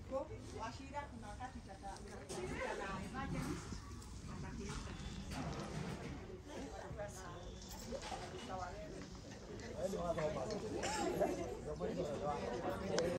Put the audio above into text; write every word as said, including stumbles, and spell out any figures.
Kwa washira kuna wakati tata na emergency atakuita. Sawa.